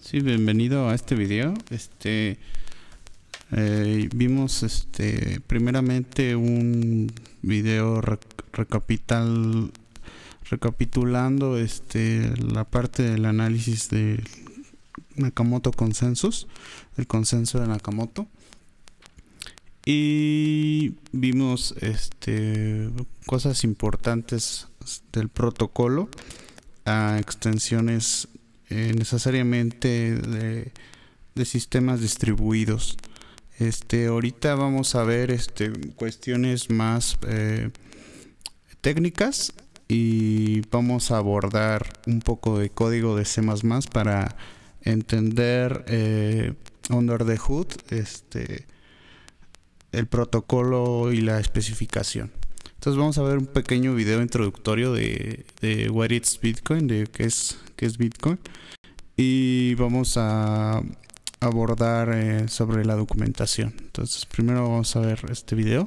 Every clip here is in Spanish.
Sí, bienvenido a este video. Vimos primeramente un video recapitulando la parte del análisis de Nakamoto Consensus, el consenso de Nakamoto, y vimos cosas importantes del protocolo a extensiones necesariamente de sistemas distribuidos. Ahorita vamos a ver cuestiones más técnicas, y vamos a abordar un poco de código de C++ para entender under the hood el protocolo y la especificación. Entonces vamos a ver un pequeño video introductorio de What is Bitcoin, de qué es Bitcoin, y vamos a abordar sobre la documentación. Entonces primero vamos a ver este video.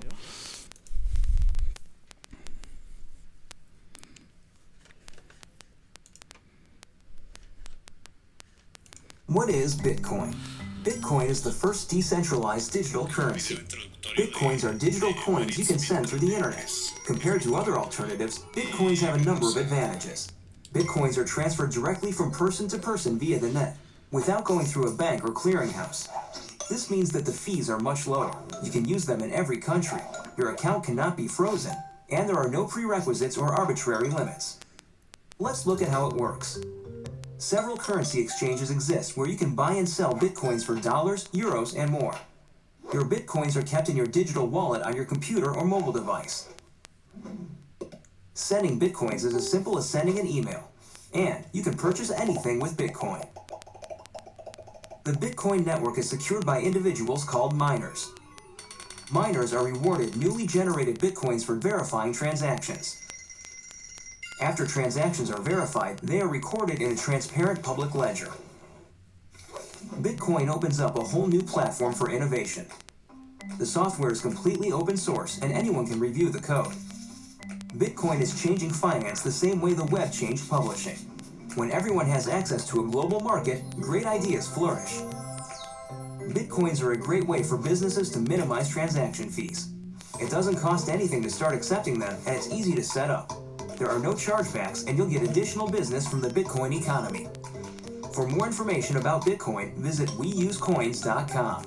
What is Bitcoin? Bitcoin is the first decentralized digital currency. Bitcoins are digital coins you can send through the internet. Compared to other alternatives, Bitcoins have a number of advantages. Bitcoins are transferred directly from person to person via the net, without going through a bank or clearinghouse. This means that the fees are much lower. You can use them in every country. Your account cannot be frozen, and there are no prerequisites or arbitrary limits. Let's look at how it works. Several currency exchanges exist where you can buy and sell Bitcoins for dollars, euros, and more. Your Bitcoins are kept in your digital wallet on your computer or mobile device. Sending Bitcoins is as simple as sending an email, and you can purchase anything with Bitcoin. The Bitcoin network is secured by individuals called miners. Miners are rewarded newly generated Bitcoins for verifying transactions. After transactions are verified, they are recorded in a transparent public ledger. Bitcoin opens up a whole new platform for innovation. The software is completely open source and anyone can review the code. Bitcoin is changing finance the same way the web changed publishing. When everyone has access to a global market, great ideas flourish. Bitcoins are a great way for businesses to minimize transaction fees. It doesn't cost anything to start accepting them, and it's easy to set up. There are no chargebacks, and you'll get additional business from the Bitcoin economy. For more information about Bitcoin, visit weusecoins.com.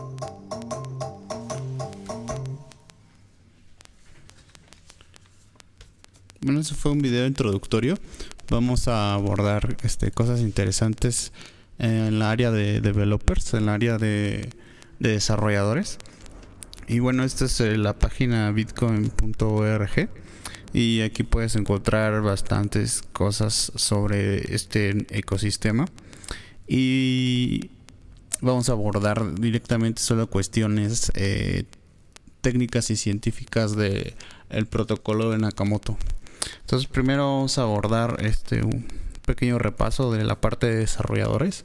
Bueno, ese fue un video introductorio. Vamos a abordar cosas interesantes en el área de developers, en el área de desarrolladores. Y bueno, esta es la página bitcoin.org. Y aquí puedes encontrar bastantes cosas sobre este ecosistema, y vamos a abordar directamente solo cuestiones técnicas y científicas de el protocolo de Nakamoto. Entonces primero vamos a abordar un pequeño repaso de la parte de desarrolladores.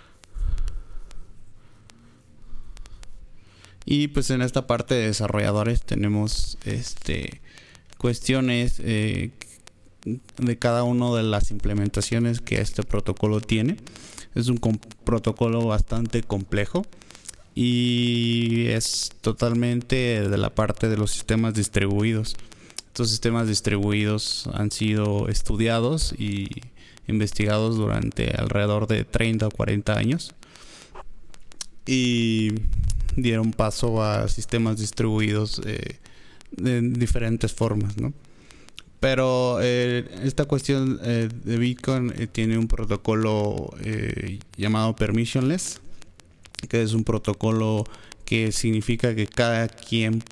Y pues en esta parte de desarrolladores tenemos cuestiones de cada una de las implementaciones que este protocolo tiene. Es un protocolo bastante complejo y es totalmente de la parte de los sistemas distribuidos. Estos sistemas distribuidos han sido estudiados y investigados durante alrededor de 30 o 40 años y dieron paso a sistemas distribuidos de diferentes formas, ¿no? Pero esta cuestión de Bitcoin tiene un protocolo llamado permissionless, que es un protocolo que significa que cada quien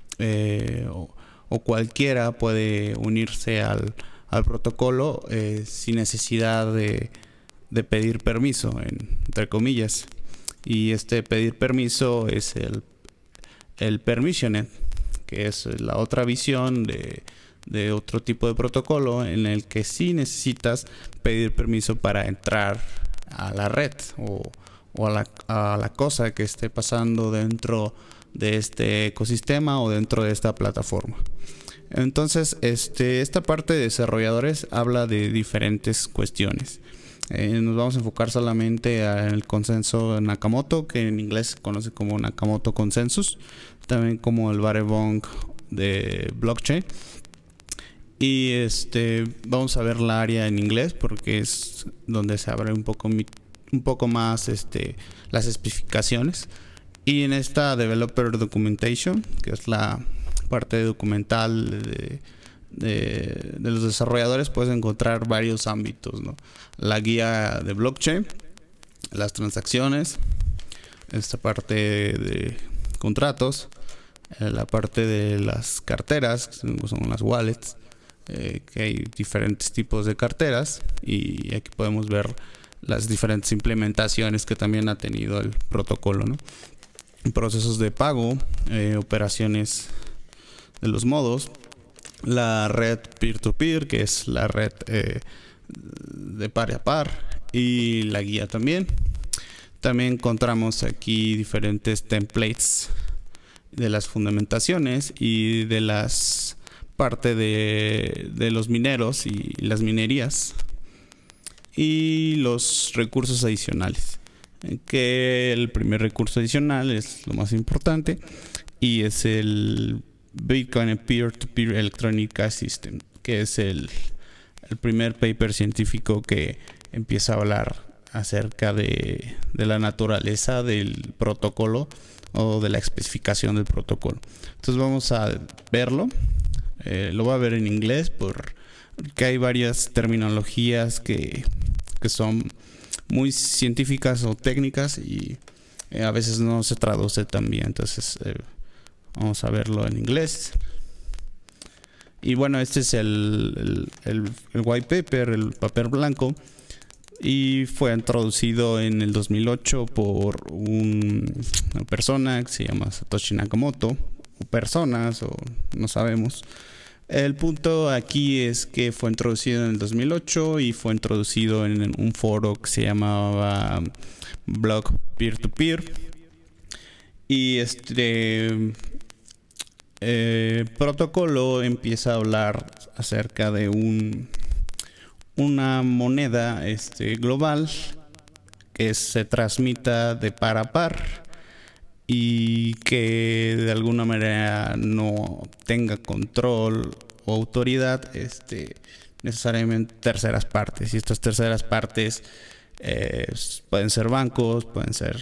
o cualquiera puede unirse al protocolo sin necesidad de pedir permiso, entre comillas. Y pedir permiso es el permissioned, que es la otra visión de otro tipo de protocolo en el que sí necesitas pedir permiso para entrar a la red o a la cosa que esté pasando dentro de este ecosistema o dentro de esta plataforma. Entonces esta parte de desarrolladores habla de diferentes cuestiones. Nos vamos a enfocar solamente en el consenso Nakamoto, que en inglés se conoce como Nakamoto Consensus, también como el Barebone de blockchain. Y vamos a ver la área en inglés porque es donde se abre un poco más las especificaciones. Y en esta Developer Documentation, que es la parte documental de los desarrolladores, puedes encontrar varios ámbitos, ¿no? La guía de blockchain, las transacciones, esta parte de contratos, la parte de las carteras, que son las wallets, que hay diferentes tipos de carteras, y aquí podemos ver las diferentes implementaciones que también ha tenido el protocolo, ¿no? Procesos de pago, operaciones de los modos, la red peer-to-peer, que es la red de par a par, y la guía también. También encontramos aquí diferentes templates de las fundamentaciones y de las parte de los mineros y las minerías, y los recursos adicionales, que el primer recurso adicional es lo más importante y es el Bitcoin Peer-to-Peer Electronic Cash System, que es el primer paper científico que empieza a hablar acerca de la naturaleza del protocolo o de la especificación del protocolo. Entonces vamos a verlo. Lo voy a ver en inglés porque hay varias terminologías que son muy científicas o técnicas y a veces no se traduce tan bien. Entonces vamos a verlo en inglés. Y bueno, este es el white paper, el papel blanco, y fue introducido en el 2008 por una persona que se llama Satoshi Nakamoto, o personas, o no sabemos. El punto aquí es que fue introducido en el 2008 y fue introducido en un foro que se llamaba Block Peer-to-Peer. Y protocolo empieza a hablar acerca de una moneda global que se transmita de par a par y que de alguna manera no tenga control o autoridad necesariamente terceras partes. Y estas terceras partes pueden ser bancos, pueden ser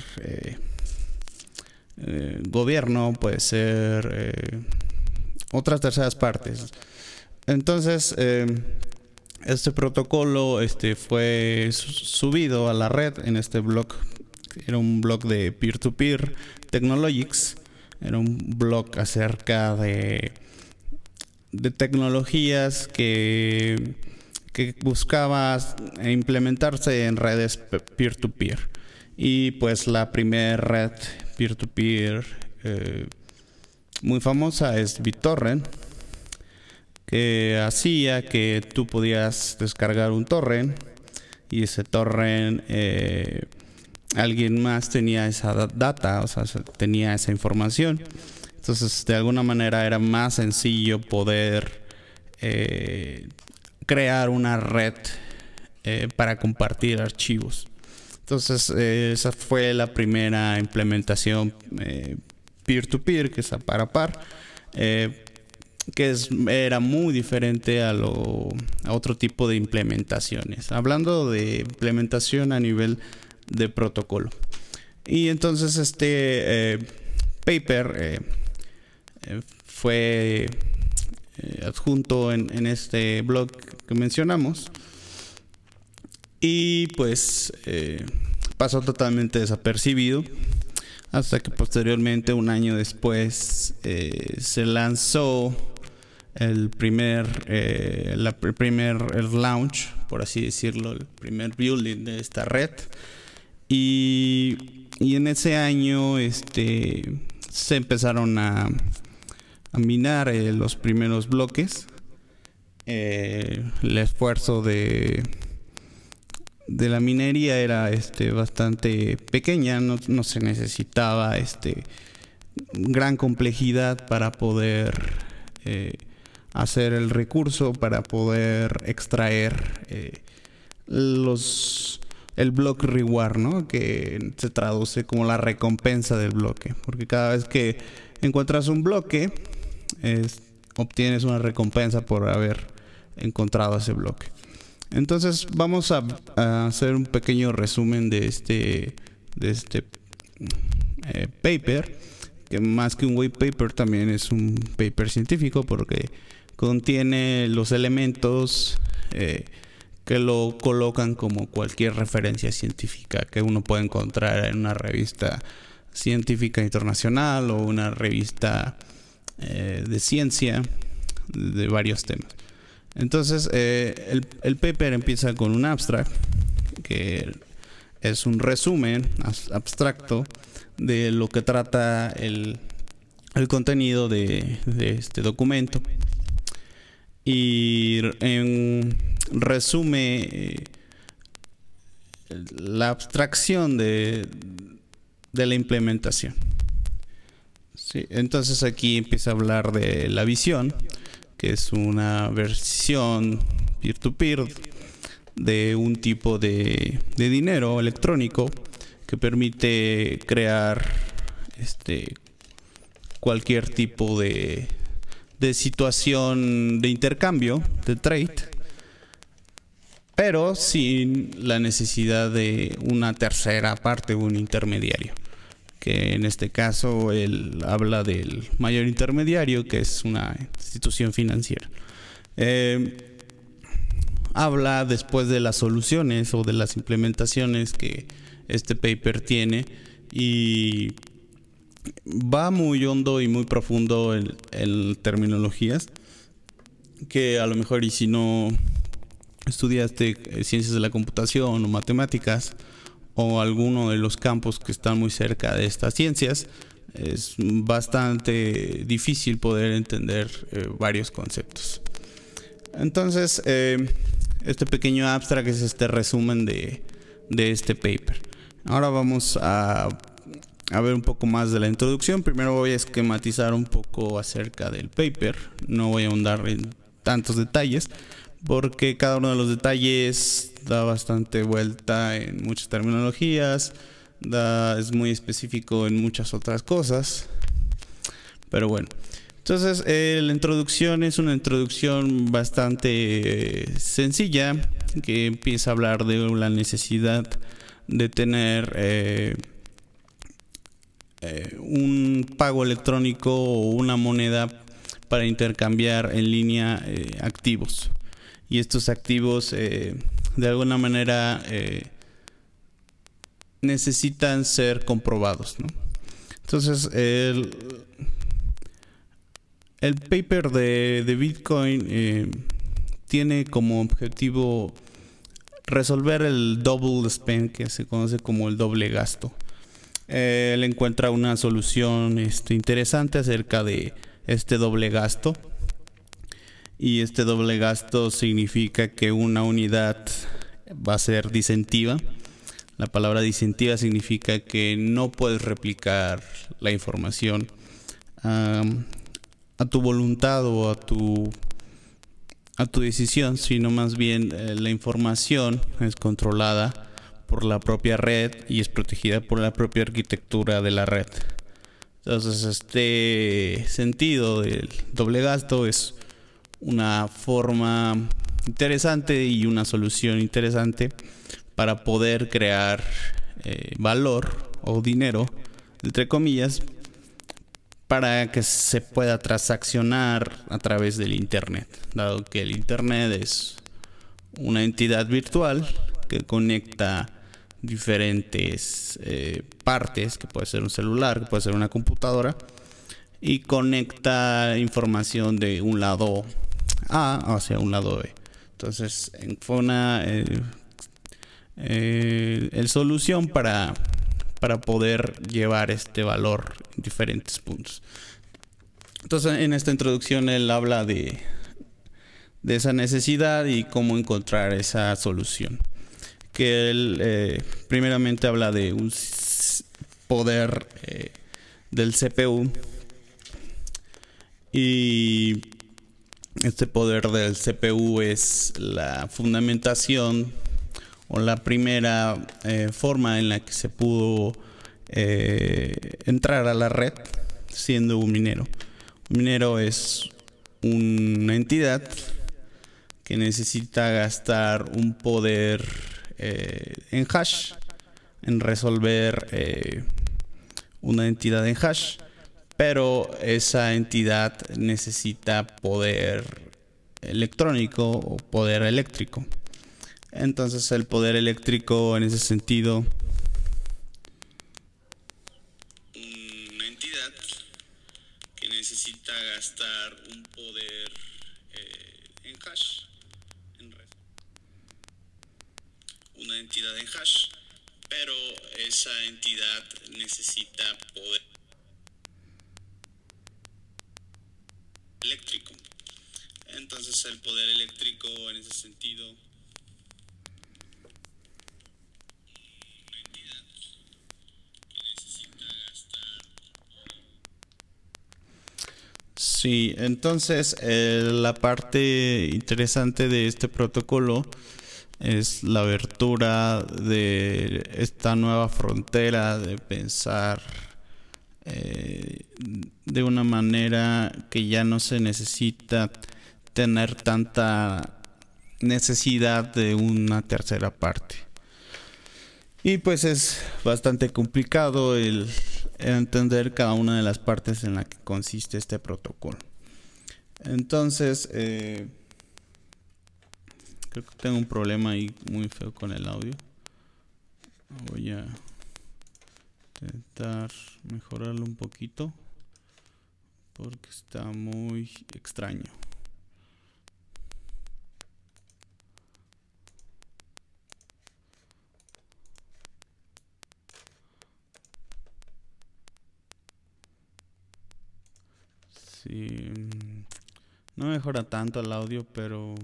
gobierno, puede ser otras terceras partes. Entonces este protocolo fue subido a la red en este blog. Era un blog de Peer-to-Peer Technologies. Era un blog acerca de tecnologías que buscaba implementarse en redes peer-to-peer. Y pues la primera red peer-to-peer muy famosa es BitTorrent, que hacía que tú podías descargar un torrent y ese torrent alguien más tenía esa data, o sea, tenía esa información. Entonces de alguna manera era más sencillo poder crear una red para compartir archivos. Entonces esa fue la primera implementación peer-to-peer, que es a par a par, que era muy diferente a otro tipo de implementaciones, hablando de implementación a nivel de protocolo. Y entonces este paper fue adjunto en este blog que mencionamos, y pues pasó totalmente desapercibido hasta que posteriormente, un año después, se lanzó el launch, por así decirlo, el primer building de esta red. Y en ese año se empezaron a minar los primeros bloques. El esfuerzo de la minería era bastante pequeña, no se necesitaba gran complejidad para poder hacer el recurso, para poder extraer los el block reward, ¿no? Que se traduce como la recompensa del bloque, porque cada vez que encuentras un bloque obtienes una recompensa por haber encontrado ese bloque. Entonces vamos a hacer un pequeño resumen de este paper, que más que un white paper también es un paper científico, porque contiene los elementos que lo colocan como cualquier referencia científica que uno puede encontrar en una revista científica internacional o una revista de ciencia de varios temas. Entonces el paper empieza con un abstract, que es un resumen abstracto de lo que trata el contenido de este documento, y resume la abstracción de la implementación. Sí, entonces aquí empieza a hablar de la visión, que es una versión peer-to-peer de un tipo de dinero electrónico que permite crear cualquier tipo de situación de intercambio, de trade, pero sin la necesidad de una tercera parte, un intermediario, que en este caso él habla del mayor intermediario, que es una institución financiera. Habla después de las soluciones o de las implementaciones que este paper tiene, y va muy hondo y muy profundo en terminologías que a lo mejor, y si no estudiaste ciencias de la computación o matemáticas o alguno de los campos que están muy cerca de estas ciencias, es bastante difícil poder entender varios conceptos. Entonces este pequeño abstract es este resumen de este paper. Ahora vamos a ver un poco más de la introducción. Primero voy a esquematizar un poco acerca del paper. No voy a ahondar en tantos detalles, porque cada uno de los detalles da bastante vuelta en muchas terminologías, es muy específico en muchas otras cosas. Pero bueno, entonces la introducción es una introducción bastante sencilla, que empieza a hablar de la necesidad de tener un pago electrónico o una moneda para intercambiar en línea activos, y estos activos de alguna manera necesitan ser comprobados, ¿no? Entonces el paper de Bitcoin tiene como objetivo resolver el double spend, que se conoce como el doble gasto. Él encuentra una solución interesante acerca de este doble gasto, y este doble gasto significa que una unidad va a ser disyuntiva. La palabra disyuntiva significa que no puedes replicar la información a tu voluntad o a tu decisión, sino más bien la información es controlada por la propia red y es protegida por la propia arquitectura de la red. Entonces este sentido del doble gasto es una forma interesante y una solución interesante para poder crear valor o dinero, entre comillas, para que se pueda transaccionar a través del internet, dado que el internet es una entidad virtual que conecta diferentes partes, que puede ser un celular, que puede ser una computadora, y conecta información de un lado A hacia un lado B. Entonces fue una solución para poder llevar este valor en diferentes puntos. Entonces en esta introducción él habla de esa necesidad y cómo encontrar esa solución. Que él primeramente habla de un poder del CPU, y este poder del CPU es la fundamentación o la primera forma en la que se pudo entrar a la red siendo un minero. Un minero es una entidad que necesita gastar un poder en hash, en resolver una entidad en hash, pero esa entidad necesita poder electrónico o poder eléctrico. Entonces el poder eléctrico en ese sentido, una entidad que necesita gastar un poder en hash, una entidad en hash, pero esa entidad necesita poder eléctrico. Entonces el poder eléctrico en ese sentido, una entidad que necesita gastar. Sí, entonces la parte interesante de este protocolo es la abertura de esta nueva frontera de pensar de una manera que ya no se necesita tener tanta necesidad de una tercera parte. Y pues es bastante complicado el entender cada una de las partes en la que consiste este protocolo. Entonces, creo que tengo un problema ahí muy feo con el audio. Voy a intentar mejorarlo un poquito porque está muy extraño. Sí, no mejora tanto el audio, pero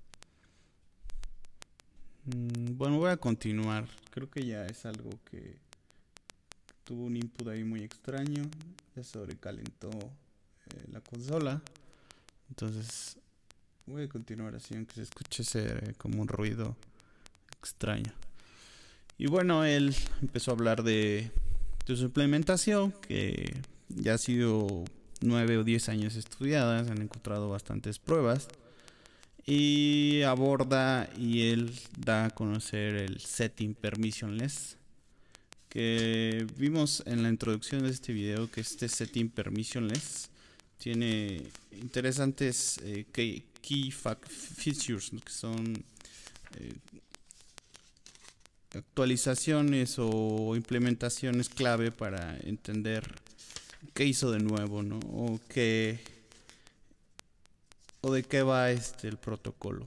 bueno, voy a continuar. Creo que ya es algo que tuvo un input ahí muy extraño. Ya sobrecalentó la consola. Entonces voy a continuar así, aunque se escuche como un ruido extraño. Y bueno, él empezó a hablar de su implementación, que ya ha sido 9 o 10 años estudiada. Se han encontrado bastantes pruebas. Y aborda y él da a conocer el setting permissionless, que vimos en la introducción de este video, que este setting permissionless tiene interesantes key features, ¿no? Que son actualizaciones o implementaciones clave para entender qué hizo de nuevo, ¿no? O de qué va el protocolo.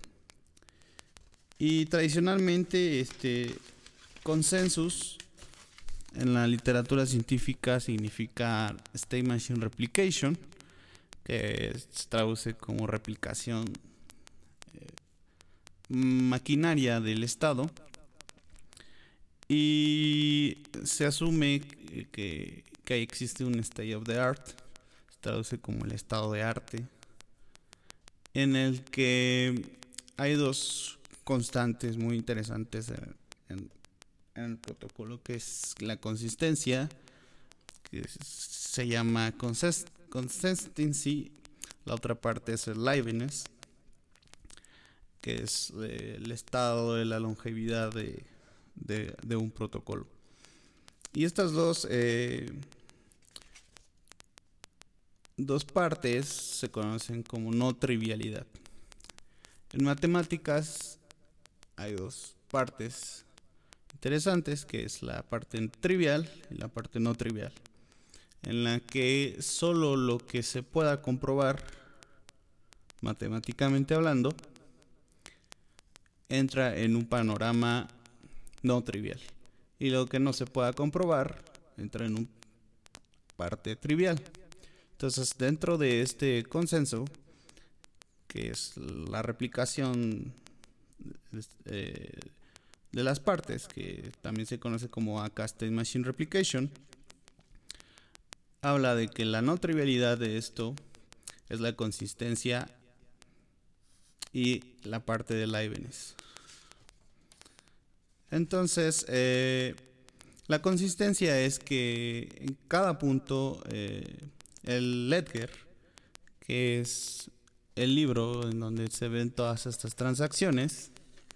Y tradicionalmente consensus en la literatura científica significa State Machine Replication, que se traduce como replicación maquinaria del estado, y se asume que existe un state of the art, se traduce como el estado de arte, en el que hay dos constantes muy interesantes en el protocolo, que es la consistencia, que se llama consistency. La otra parte es el liveness, que es el estado de la longevidad de un protocolo. Y estas dos partes se conocen como no trivialidad. En matemáticas hay dos partes interesantes, que es la parte trivial y la parte no trivial, en la que solo lo que se pueda comprobar matemáticamente hablando entra en un panorama no trivial, y lo que no se pueda comprobar entra en una parte trivial. Entonces, dentro de este consenso, que es la replicación de las partes, que también se conoce como State Machine Replication, habla de que la no trivialidad de esto es la consistencia y la parte de liveness. Entonces, la consistencia es que en cada punto el ledger, que es el libro en donde se ven todas estas transacciones,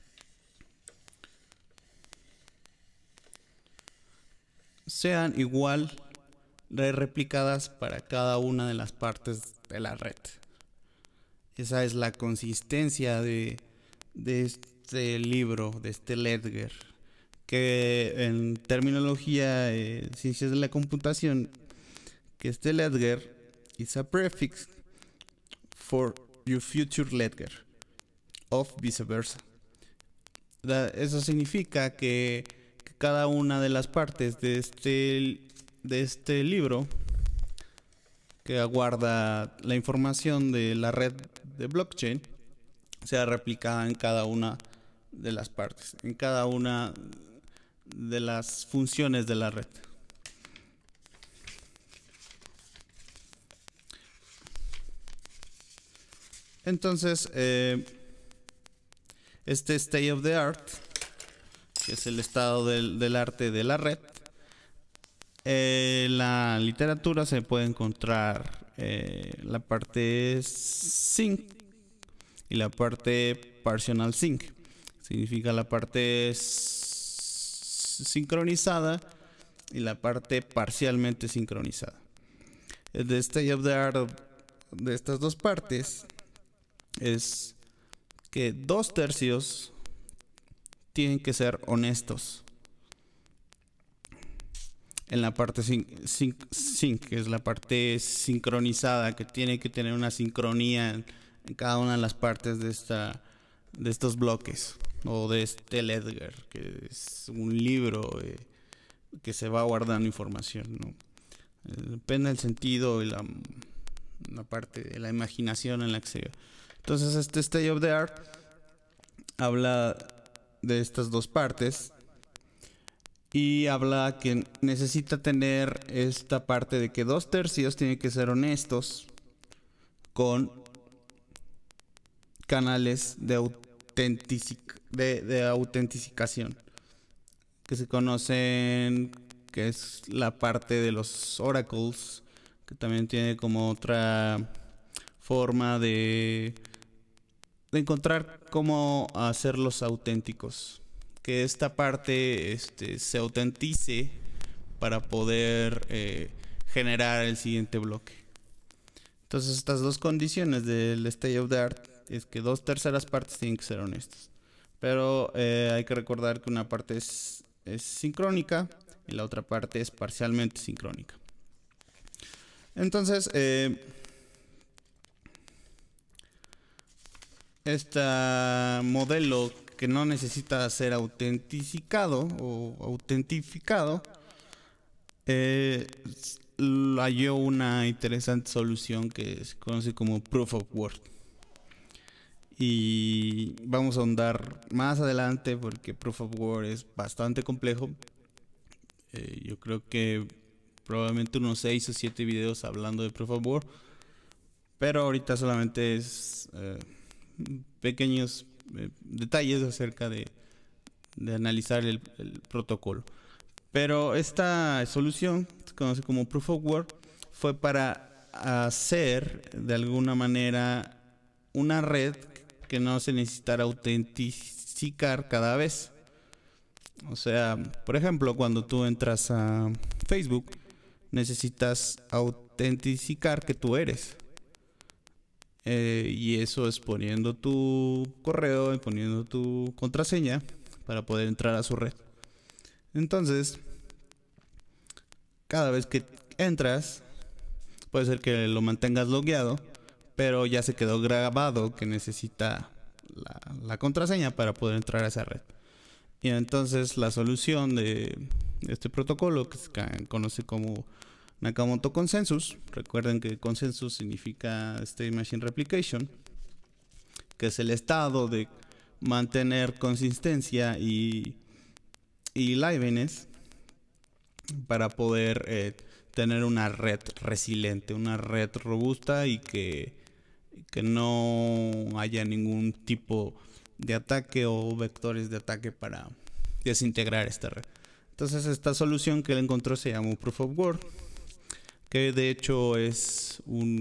sean igual replicadas para cada una de las partes de la red. Esa es la consistencia de este libro, de este ledger, que en terminología ciencias de la computación, que este ledger is a prefix for your future ledger of viceversa. Eso significa que cada una de las partes de este libro, que aguarda la información de la red de blockchain, sea replicada en cada una de las partes, en cada una de las funciones de la red. Entonces, este state of the art, que es el estado del arte de la red, en la literatura se puede encontrar la parte sync y la parte partial sync. Significa la parte sincronizada y la parte parcialmente sincronizada. El state of the art de estas dos partes es que 2/3 tienen que ser honestos. En la parte sync, que es la parte sincronizada, que tiene que tener una sincronía en cada una de las partes de estos bloques, o de este ledger, que es un libro que se va guardando información, ¿no? Depende del sentido y la parte de la imaginación en la que se ve. Entonces, este state of the art habla de estas dos partes y habla que necesita tener esta parte de que 2/3 tienen que ser honestos con canales de autenticación, que se conocen, que es la parte de los oracles, que también tiene como otra forma de encontrar cómo hacerlos auténticos, que esta parte se autentice para poder generar el siguiente bloque. Entonces, estas dos condiciones del state of the art es que 2/3 partes tienen que ser honestas, pero hay que recordar que una parte es sincrónica y la otra parte es parcialmente sincrónica. Entonces, este modelo que no necesita ser autentificado o autentificado, halló una interesante solución que se conoce como Proof of Work. Y vamos a ahondar más adelante porque Proof of Work es bastante complejo. Yo creo que probablemente unos 6 o 7 videos hablando de Proof of Work, pero ahorita solamente es pequeños detalles acerca de analizar el protocolo. Pero esta solución, se conoce como Proof of Work, fue para hacer de alguna manera una red que no se necesitara autentificar cada vez. O sea, por ejemplo, cuando tú entras a Facebook, necesitas autentificar que tú eres. Y eso es poniendo tu correo y poniendo tu contraseña para poder entrar a su red. Entonces, cada vez que entras, puede ser que lo mantengas logueado, pero ya se quedó grabado que necesita la contraseña para poder entrar a esa red. Y entonces la solución de este protocolo, que se conoce como Nakamoto Consensus, recuerden que Consensus significa State Machine Replication, que es el estado de mantener consistencia y liveness para poder tener una red resiliente, una red robusta y que no haya ningún tipo de ataque o vectores de ataque para desintegrar esta red. Entonces esta solución que él encontró se llamó Proof of Work, que de hecho es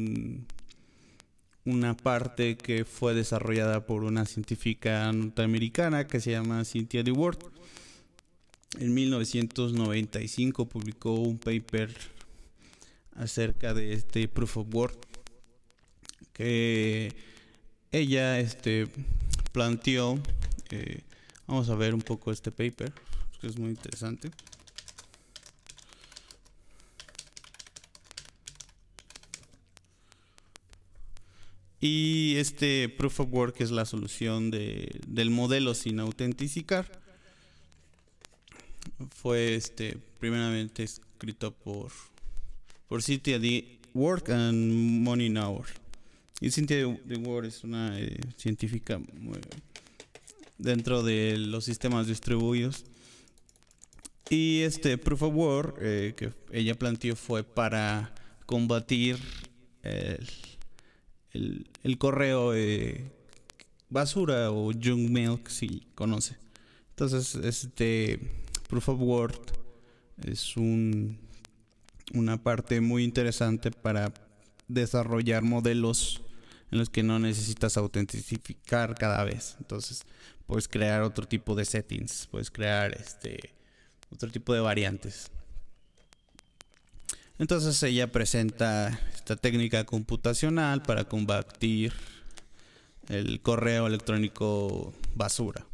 una parte que fue desarrollada por una científica norteamericana que se llama Cynthia Dewar. En 1995 publicó un paper acerca de este Proof of Work que ella planteó. Vamos a ver un poco este paper, que es muy interesante. Y este Proof of Work es la solución del modelo sin autenticar. Fue primeramente escrito por Cynthia Dewar and Moni Nauer. Y Cynthia Dewar es una científica dentro de los sistemas distribuidos. Y este Proof of Work que ella planteó fue para combatir el correo basura o junk mail, si conoce. Entonces Proof of Work es una parte muy interesante para desarrollar modelos en los que no necesitas autentificar cada vez. Entonces puedes crear otro tipo de settings, puedes crear otro tipo de variantes. Entonces ella presenta esta técnica computacional para combatir el correo electrónico basura.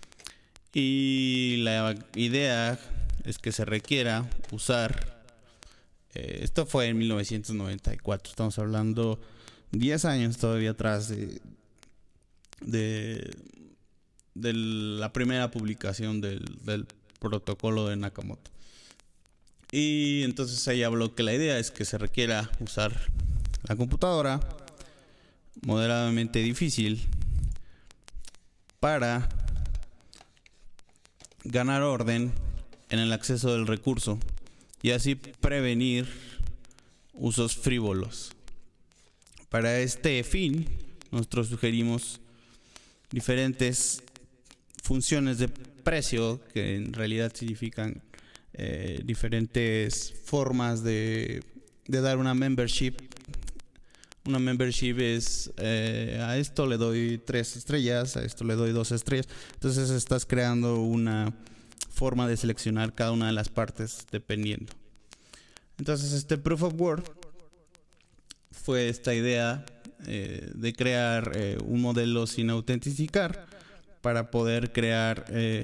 Y la idea es que se requiera usar, esto fue en 1994, estamos hablando 10 años todavía atrás de la primera publicación del protocolo de Nakamoto. Y entonces ella habló que la idea es que se requiera usar la computadora moderadamente difícil para ganar orden en el acceso del recurso y así prevenir usos frívolos. Para este fin, nosotros sugerimos diferentes funciones de precio que en realidad significan diferentes formas de dar una membership. Una membership es a esto le doy 3 estrellas, a esto le doy 2 estrellas. Entonces estás creando una forma de seleccionar cada una de las partes dependiendo. Entonces este Proof of Work fue esta idea de crear un modelo sin autentificar para poder crear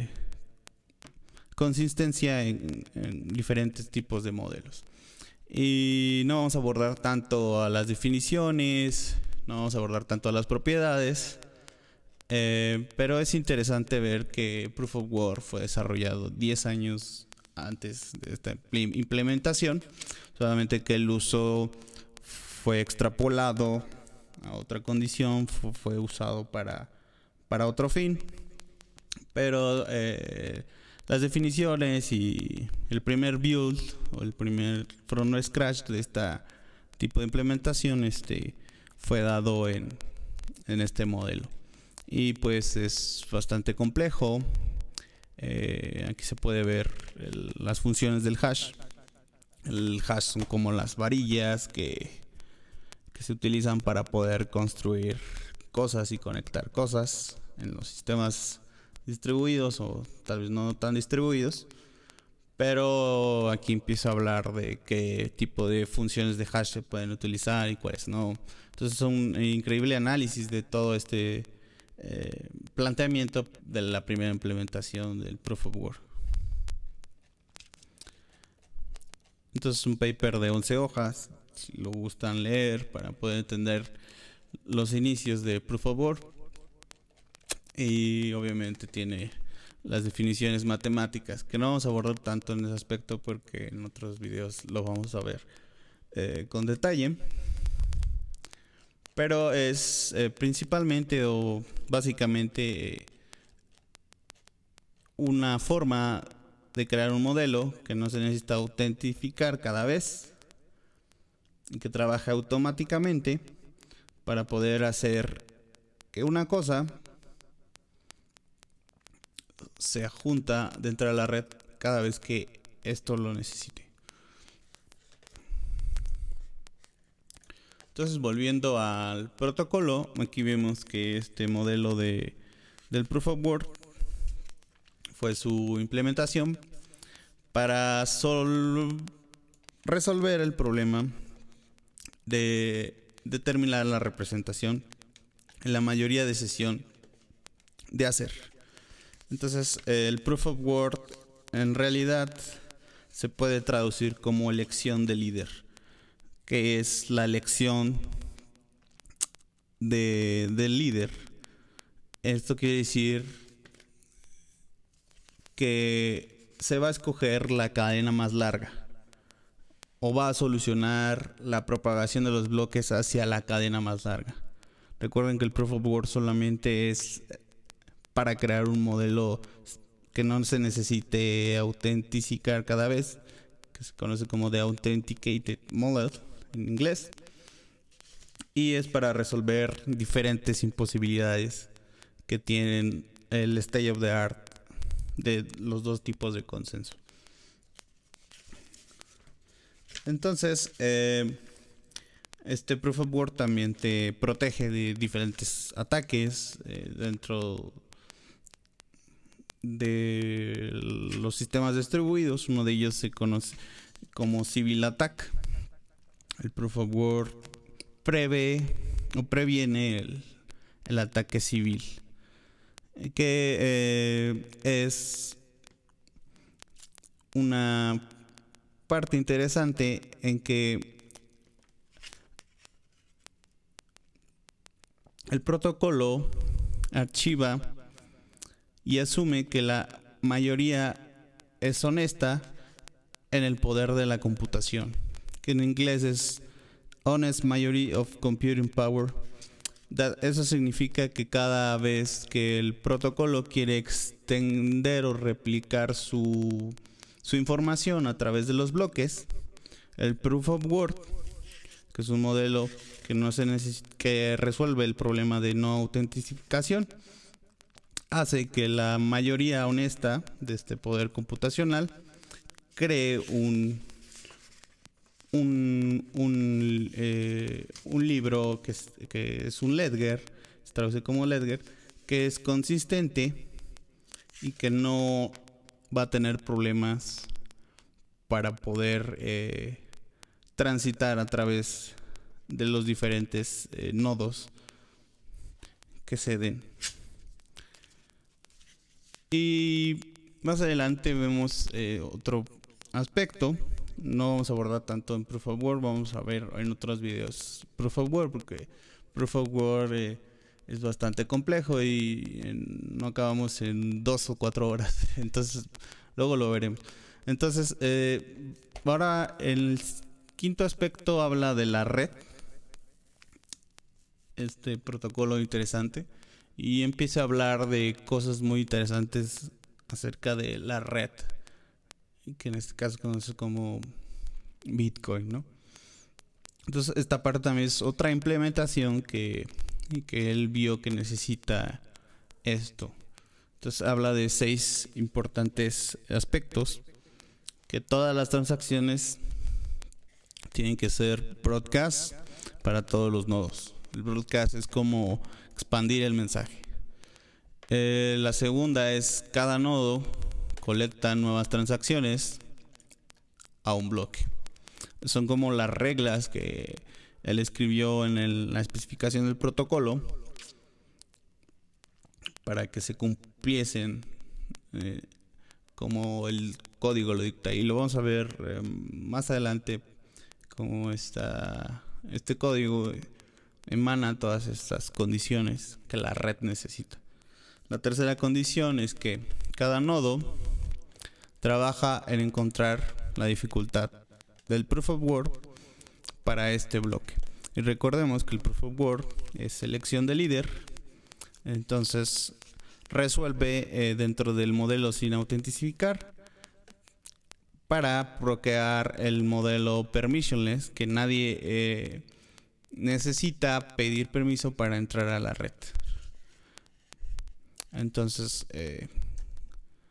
consistencia en diferentes tipos de modelos. Y no vamos a abordar tanto a las definiciones, no vamos a abordar tanto a las propiedades, pero es interesante ver que Proof of Work fue desarrollado 10 años antes de esta implementación, solamente que el uso fue extrapolado a otra condición, fue usado para otro fin, pero las definiciones y el primer build o el primer from scratch de este tipo de implementación fue dado en este modelo. Y pues es bastante complejo. Aquí se puede ver las funciones del hash. El hash son como las varillas que se utilizan para poder construir cosas y conectar cosas en los sistemas distribuidos o tal vez no tan distribuidos. Pero aquí empiezo a hablar de qué tipo de funciones de hash se pueden utilizar y cuáles no. Entonces es un increíble análisis de todo este planteamiento de la primera implementación del Proof of Work. Entonces un paper de 11 hojas, si lo gustan leer para poder entender los inicios de Proof of Work. Y obviamente tiene las definiciones matemáticas, que no vamos a abordar tanto en ese aspecto porque en otros videos lo vamos a ver con detalle. Pero es principalmente o básicamente una forma de crear un modelo que no se necesita autentificar cada vez y que trabaja automáticamente para poder hacer que una cosa se junta dentro de la red cada vez que esto lo necesite. Entonces, volviendo al protocolo, aquí vemos que este modelo del Proof of Work fue su implementación para resolver el problema de determinar la representación en la mayoría de sesión de hacer. Entonces, el Proof of Work en realidad se puede traducir como elección de líder, que es la elección del líder. Esto quiere decir que se va a escoger la cadena más larga o va a solucionar la propagación de los bloques hacia la cadena más larga. Recuerden que el Proof of Work solamente es para crear un modelo que no se necesite autentificar cada vez, que se conoce como The Authenticated Model en inglés, y es para resolver diferentes imposibilidades que tienen el state of the art de los dos tipos de consenso. Entonces, este Proof of Work también te protege de diferentes ataques dentro de los sistemas distribuidos. Uno de ellos se conoce como Civil Attack. El Proof of Work previene el ataque civil, que es una parte interesante en que el protocolo archiva y asume que la mayoría es honesta en el poder de la computación, que en inglés es Honest Majority of Computing Power. Eso significa que cada vez que el protocolo quiere extender o replicar su información a través de los bloques, el Proof of Work, que es un modelo que resuelve el problema de no autentificación, hace que la mayoría honesta de este poder computacional cree un libro que es un ledger, se traduce como ledger, que es consistente y que no va a tener problemas para poder transitar a través de los diferentes nodos que se den. Y más adelante vemos otro aspecto. No vamos a abordar tanto en Proof of Work, vamos a ver en otros videos Proof of Work, porque Proof of Work es bastante complejo y no acabamos en 2 o 4 horas. Entonces, luego lo veremos. Entonces, ahora el quinto aspecto habla de la red. Este protocolo interesante. Y empieza a hablar de cosas muy interesantes acerca de la red, que en este caso se conoce como Bitcoin, ¿no? Entonces, esta parte también es otra implementación que él vio que necesita esto. Entonces, habla de 6 importantes aspectos: que todas las transacciones tienen que ser broadcast para todos los nodos. El broadcast es como expandir el mensaje. La segunda es cada nodo colecta nuevas transacciones a un bloque. Son como las reglas que él escribió en la especificación del protocolo para que se cumpliesen como el código lo dicta. Y lo vamos a ver más adelante cómo este código emana todas estas condiciones que la red necesita. La tercera condición es que cada nodo trabaja en encontrar la dificultad del Proof of Work para este bloque. Y recordemos que el Proof of Work es selección de líder. Entonces resuelve dentro del modelo sin autentificar para bloquear el modelo permissionless, que nadie necesita pedir permiso para entrar a la red. Entonces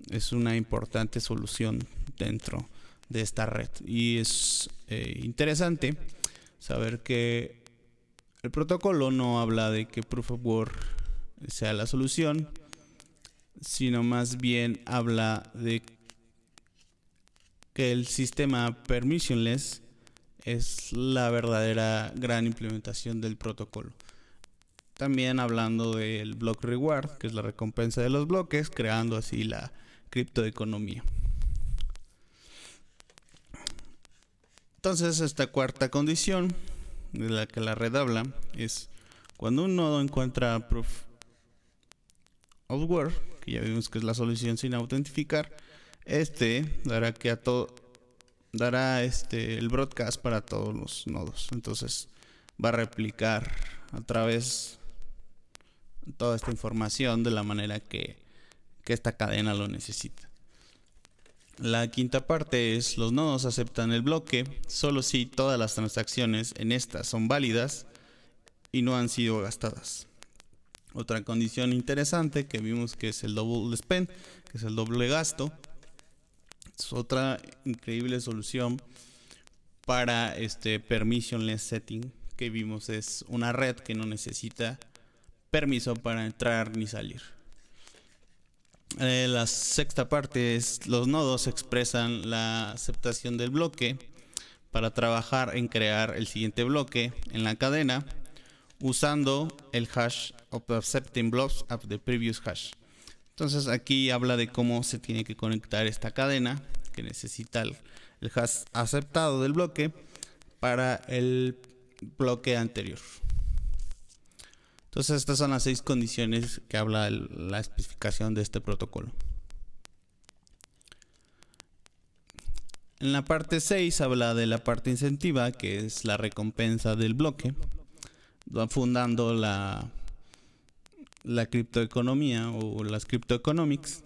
es una importante solución dentro de esta red. Y es interesante saber que el protocolo no habla de que Proof of Work sea la solución, sino más bien habla de que el sistema permissionless es la verdadera gran implementación del protocolo. También hablando del block reward, que es la recompensa de los bloques, creando así la criptoeconomía. Entonces, esta cuarta condición de la que la red habla es cuando un nodo encuentra proof of work, que ya vimos que es la solución sin autentificar, dará el broadcast para todos los nodos. Entonces va a replicar a través toda esta información de la manera que esta cadena lo necesita. La quinta parte es: los nodos aceptan el bloque solo si todas las transacciones en esta son válidas y no han sido gastadas. Otra condición interesante que vimos que es el double spend, que es el doble gasto. Es otra increíble solución para este permissionless setting que vimos. Es una red que no necesita permiso para entrar ni salir. La sexta parte es: los nodos expresan la aceptación del bloque para trabajar en crear el siguiente bloque en la cadena usando el hash of accepting blocks of the previous hash. Entonces aquí habla de cómo se tiene que conectar esta cadena, que necesita el hash aceptado del bloque para el bloque anterior. Entonces estas son las 6 condiciones que habla la especificación de este protocolo. En la parte 6 habla de la parte incentiva, que es la recompensa del bloque, fundando la criptoeconomía o las cryptoeconomics,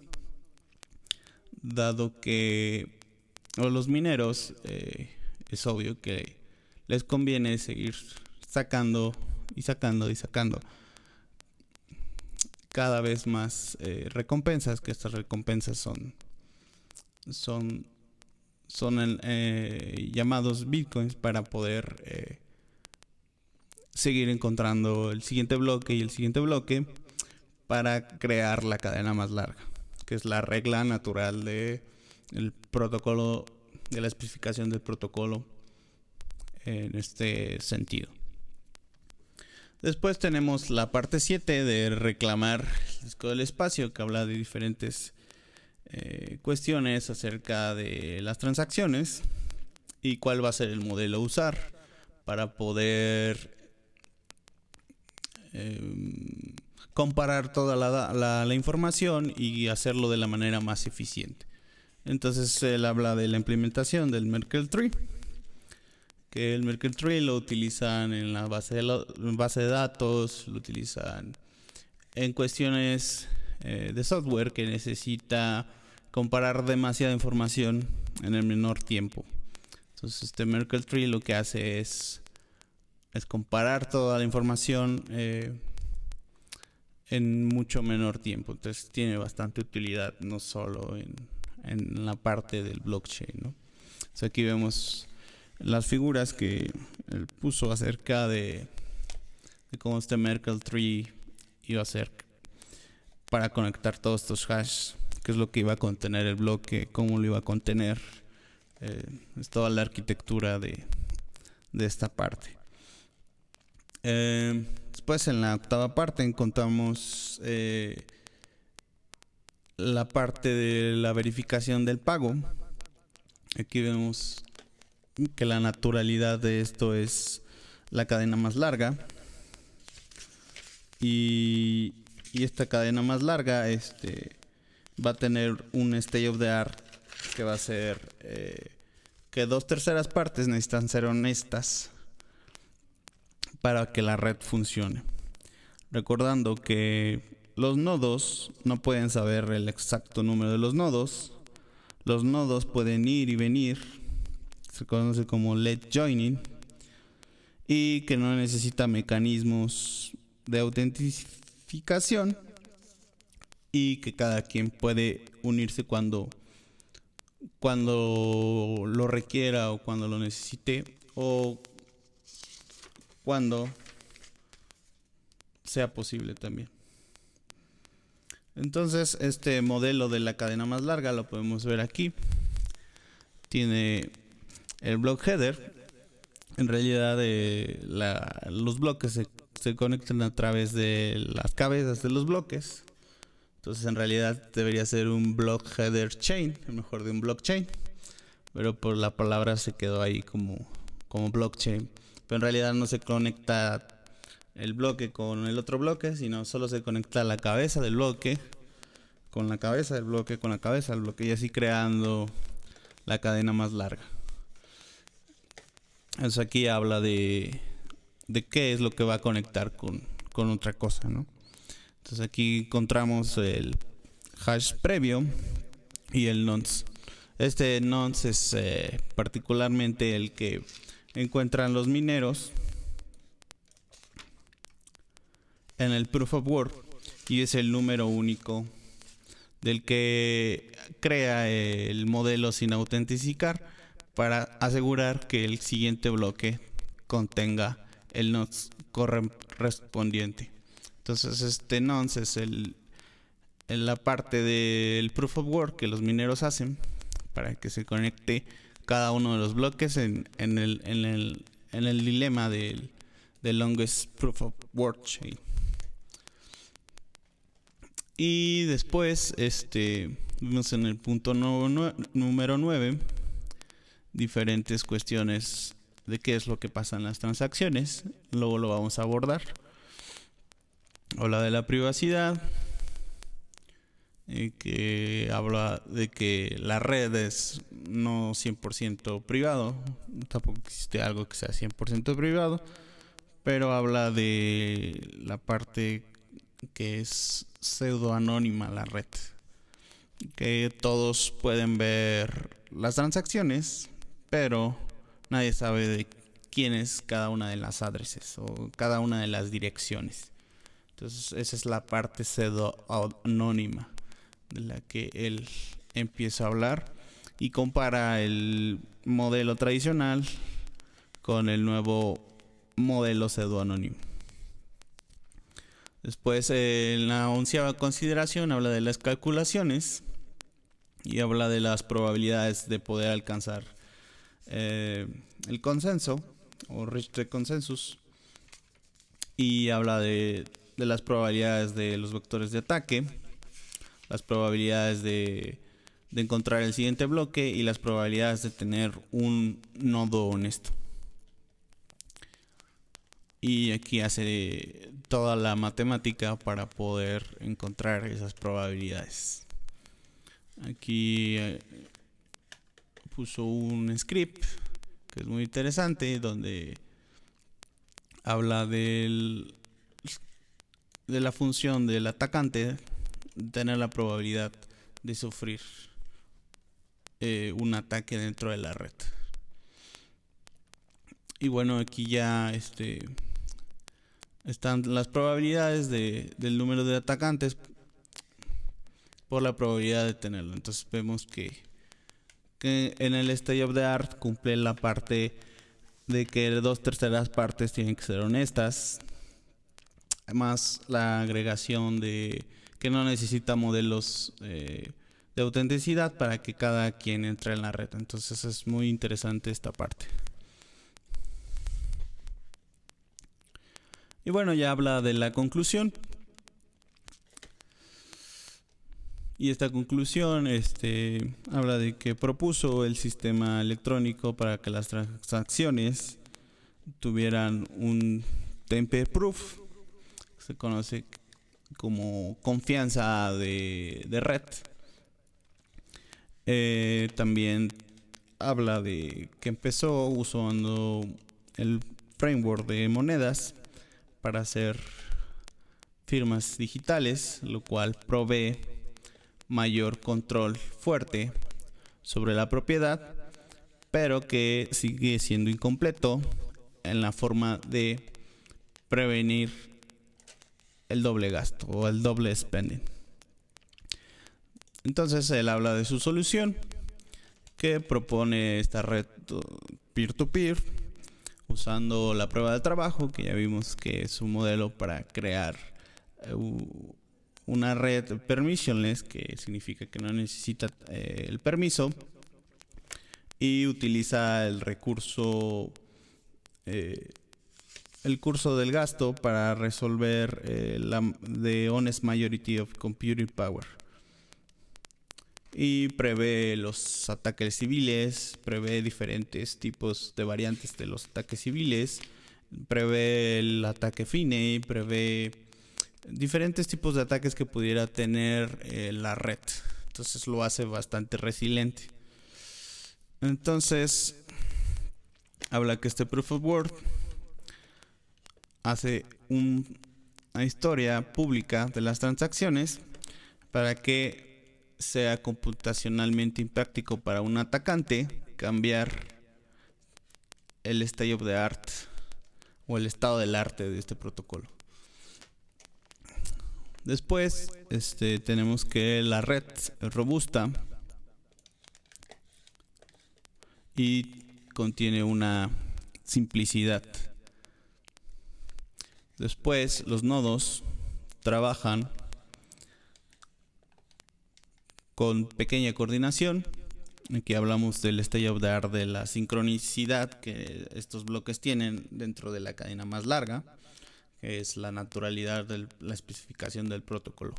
dado que a los mineros es obvio que les conviene seguir sacando cada vez más recompensas, que estas recompensas son llamados bitcoins, para poder seguir encontrando el siguiente bloque y el siguiente bloque para crear la cadena más larga, que es la regla natural de el protocolo, de la especificación del protocolo en este sentido. Después tenemos la parte 7 de reclamar el disco del espacio, que habla de diferentes cuestiones acerca de las transacciones y cuál va a ser el modelo a usar para poder comparar toda la información y hacerlo de la manera más eficiente. Entonces él habla de la implementación del Merkle Tree, que el Merkle Tree lo utilizan en la base de datos, lo utilizan en cuestiones de software que necesita comparar demasiada información en el menor tiempo. Entonces este Merkle Tree lo que hace es comparar toda la información en mucho menor tiempo. Entonces tiene bastante utilidad, no solo en la parte del blockchain, ¿no? Entonces aquí vemos las figuras que él puso acerca de cómo este Merkle Tree iba a ser para conectar todos estos hashes, qué es lo que iba a contener el bloque, cómo lo iba a contener. Es toda la arquitectura de esta parte. Después, en la octava parte, encontramos la parte de la verificación del pago. Aquí vemos que la naturalidad de esto es la cadena más larga, y esta cadena más larga va a tener un state of the art que va a ser que 2/3 partes necesitan ser honestas para que la red funcione. Recordando que los nodos no pueden saber el exacto número de los nodos pueden ir y venir, se conoce como led joining, y que no necesita mecanismos de autentificación y que cada quien puede unirse cuando lo requiera o cuando lo necesite o cuando sea posible también. Entonces este modelo de la cadena más larga lo podemos ver aquí. Tiene el block header. En realidad los bloques se conectan a través de las cabezas de los bloques. Entonces en realidad debería ser un block header chain, mejor de un blockchain, pero por la palabra se quedó ahí como blockchain. Pero en realidad no se conecta el bloque con el otro bloque, sino solo se conecta la cabeza del bloque con la cabeza del bloque con la cabeza del bloque, y así creando la cadena más larga. Eso aquí habla de qué es lo que va a conectar con otra cosa, ¿no? Entonces aquí encontramos el hash previo y el nonce. Este nonce es particularmente el que encuentran los mineros en el proof of work, y es el número único del que crea el modelo sin autentificar para asegurar que el siguiente bloque contenga el nonce correspondiente. Entonces este nonce es en la parte del proof of work que los mineros hacen para que se conecte cada uno de los bloques en el dilema del longest proof of work chain. Y después vimos en el punto número 9 diferentes cuestiones de qué es lo que pasa en las transacciones. Luego lo vamos a abordar. Habla de la privacidad, que habla de que la red es no 100% privado, tampoco existe algo que sea 100% privado, pero habla de la parte que es pseudo anónima, la red, que todos pueden ver las transacciones, pero nadie sabe de quién es cada una de las adreses o cada una de las direcciones. Entonces esa es la parte pseudo anónima de la que él empieza a hablar y compara el modelo tradicional con el nuevo modelo pseudo anónimo. Después en la 11ª consideración habla de las calculaciones y habla de las probabilidades de poder alcanzar el consenso o reach the consensus, y habla de las probabilidades de los vectores de ataque, las probabilidades de encontrar el siguiente bloque y las probabilidades de tener un nodo honesto. Y aquí hace toda la matemática para poder encontrar esas probabilidades. Aquí puso un script que es muy interesante, donde habla de la función del atacante tener la probabilidad de sufrir un ataque dentro de la red. Y bueno, aquí ya están las probabilidades del número de atacantes por la probabilidad de tenerlo. Entonces vemos que en el state of the art cumple la parte de que 2/3 partes tienen que ser honestas, más la agregación de que no necesita modelos de autenticidad para que cada quien entre en la red. Entonces es muy interesante esta parte. Y bueno, ya habla de la conclusión. Y esta conclusión habla de que propuso el sistema electrónico para que las transacciones tuvieran un tempe proof, que se conoce como confianza de red. También habla de que empezó usando el framework de monedas para hacer firmas digitales, lo cual provee mayor control fuerte sobre la propiedad, pero que sigue siendo incompleto en la forma de prevenir el doble gasto o el doble spending. Entonces él habla de su solución, que propone esta red peer-to-peer usando la prueba de trabajo, que ya vimos que es un modelo para crear una red permissionless, que significa que no necesita el permiso, y utiliza el recurso el curso del gasto para resolver the honest majority of computing power. Y prevé los ataques civiles, prevé diferentes tipos de variantes de los ataques civiles, prevé el ataque FINE, prevé diferentes tipos de ataques que pudiera tener la red. Entonces lo hace bastante resiliente. Entonces habla que este Proof of Work hace una historia pública de las transacciones para que sea computacionalmente impráctico para un atacante cambiar el state of the art o el estado del arte de este protocolo. Después tenemos que la red es robusta y contiene una simplicidad. Después los nodos trabajan con pequeña coordinación. Aquí hablamos del state of the art de la sincronicidad que estos bloques tienen dentro de la cadena más larga, que es la naturalidad de la especificación del protocolo.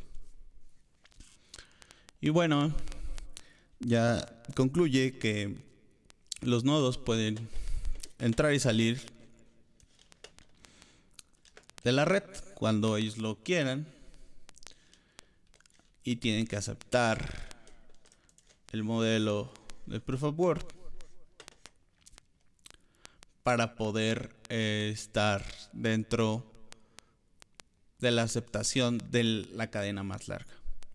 Y bueno, ya concluye que los nodos pueden entrar y salir de la red cuando ellos lo quieran y tienen que aceptar el modelo de Proof of Work para poder estar dentro de la aceptación de la cadena más larga.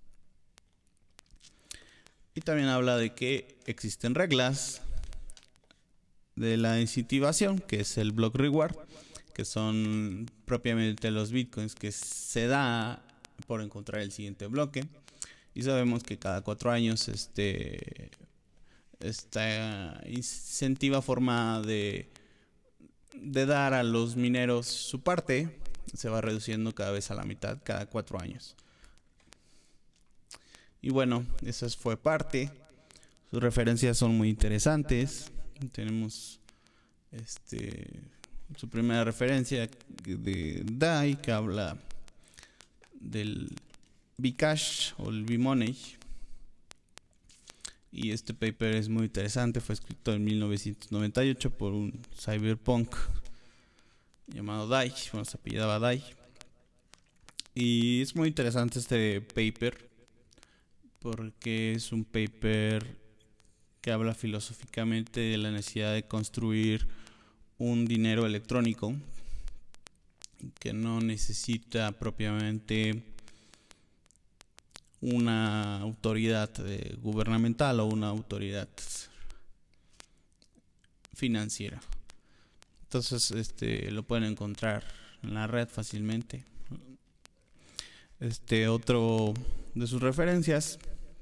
Y también habla de que existen reglas de la incentivación, que es el block reward, que son propiamente los bitcoins que se da por encontrar el siguiente bloque. Y sabemos que cada 4 años esta incentiva forma de dar a los mineros su parte se va reduciendo cada vez a la mitad cada 4 años. Y bueno, esa fue parte. Sus referencias son muy interesantes. Tenemos su primera referencia de DAI, que habla del Bcash o el Bmoney. Y este paper es muy interesante. Fue escrito en 1998 por un cyberpunk llamado DAI. Bueno, se apellidaba DAI. Y es muy interesante este paper porque es un paper que habla filosóficamente de la necesidad de construir un dinero electrónico que no necesita propiamente una autoridad gubernamental o una autoridad financiera. Entonces lo pueden encontrar en la red fácilmente. Otro de sus referencias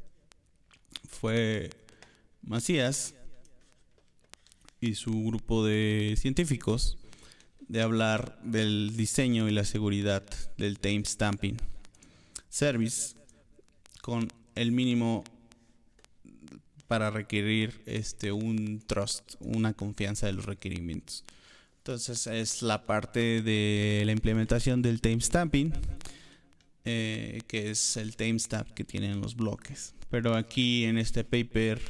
fue Macías y su grupo de científicos de hablar del diseño y la seguridad del timestamping service con el mínimo para requerir un trust, una confianza de los requerimientos. Entonces es la parte de la implementación del timestamping, que es el timestamp que tienen los bloques. Pero aquí en este paper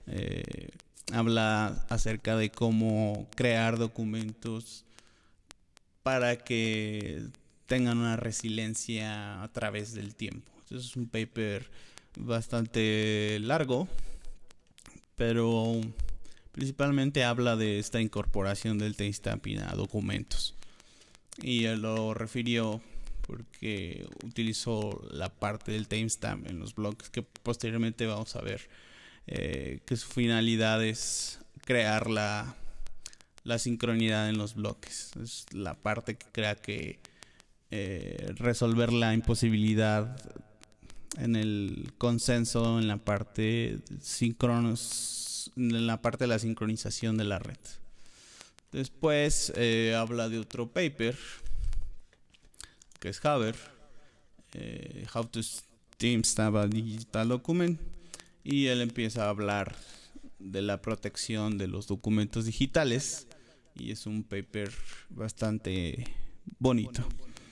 habla acerca de cómo crear documentos para que tengan una resiliencia a través del tiempo. Entonces es un paper bastante largo, pero principalmente habla de esta incorporación del timestamping a documentos. Y él lo refirió porque utilizó la parte del timestamp en los bloques, que posteriormente vamos a ver que su finalidad es crear la sincronidad en los bloques. Es la parte que crea que resolver la imposibilidad en el consenso en la parte de la sincronización de la red. Después habla de otro paper que es Haber, How to Timestamp a Digital Document, y él empieza a hablar de la protección de los documentos digitales, y es un paper bastante bonito.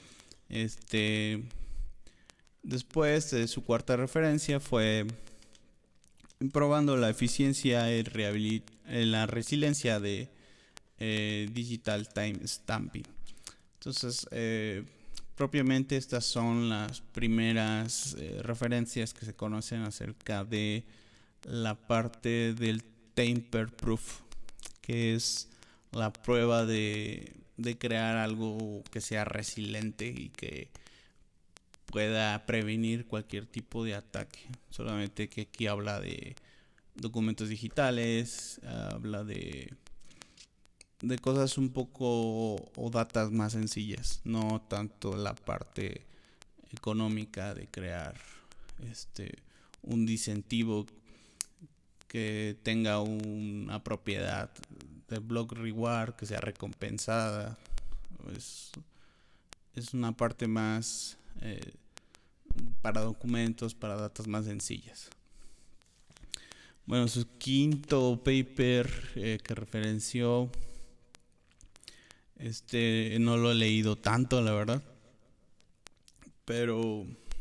Después su cuarta referencia fue probando la eficiencia y la resiliencia de Digital Timestamping. Entonces, propiamente estas son las primeras referencias que se conocen acerca de la parte del tamper proof, que es la prueba de crear algo que sea resiliente y que pueda prevenir cualquier tipo de ataque. Solamente que aquí habla de documentos digitales, habla de cosas un poco o datas más sencillas, no tanto la parte económica de crear un distintivo que tenga una propiedad de block reward que sea recompensada. Es una parte más para documentos, para datas más sencillas. Bueno, su quinto paper que referenció, no lo he leído tanto, la verdad, pero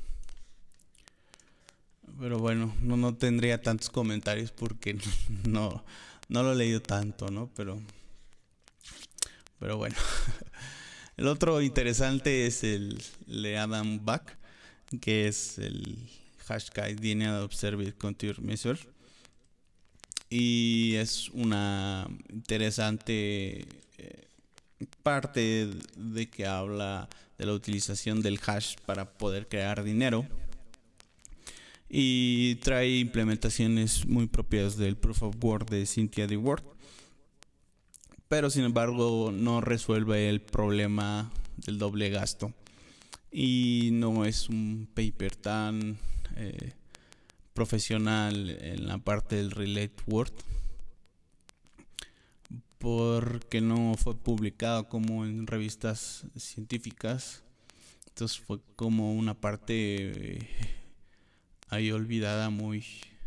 bueno, no tendría tantos comentarios porque no lo he leído tanto, ¿no? Pero bueno. El otro interesante es el de Adam Back, que es el Hashguide Linear Observed Contour Measure, y es una interesante parte de que habla de la utilización del hash para poder crear dinero, y trae implementaciones muy propias del Proof of Work de Cynthia Dewar, pero sin embargo no resuelve el problema del doble gasto, y no es un paper tan profesional en la parte del Relate Word, porque no fue publicado como en revistas científicas. Entonces fue como una parte ahí olvidada muy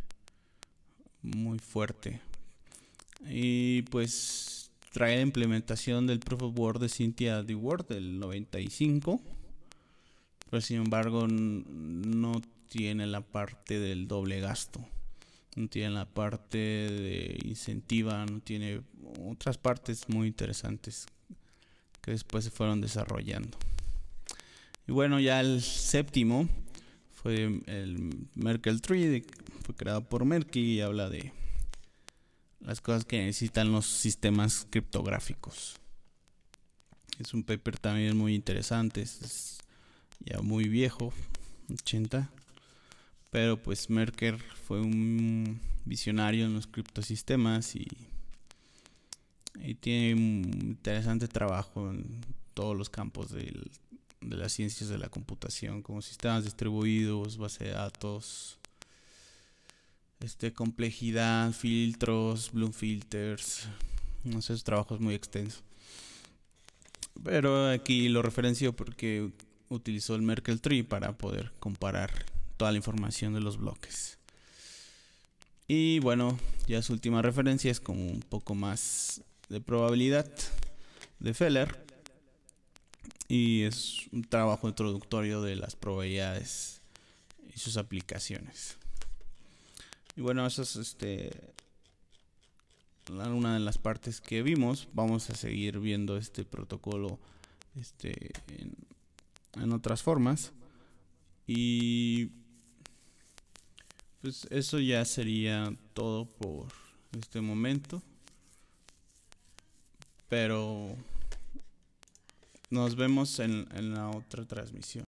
fuerte. Y pues trae la implementación del Proof of Work de Cynthia Dewar del 95, pero sin embargo no tiene la parte del doble gasto, no tiene la parte de incentiva, no tiene otras partes muy interesantes que después se fueron desarrollando. Y bueno, ya el séptimo fue el Merkle Tree, fue creado por Merkle y habla de las cosas que necesitan los sistemas criptográficos. Es un paper también muy interesante, es ya muy viejo, 80, pero pues Merkle fue un visionario en los criptosistemas y tiene un interesante trabajo en todos los campos de las ciencias de la computación, como sistemas distribuidos, base de datos, complejidad, filtros, Bloom filters. No sé, su trabajo es muy extenso, pero aquí lo referencio porque utilizó el Merkle Tree para poder comparar toda la información de los bloques. Y bueno, ya su última referencia es como un poco más de probabilidad de Feller, y es un trabajo introductorio de las probabilidades y sus aplicaciones. Y bueno, eso es una de las partes que vimos. Vamos a seguir viendo este protocolo en otras formas, y pues eso ya sería todo por este momento, pero nos vemos en la otra transmisión.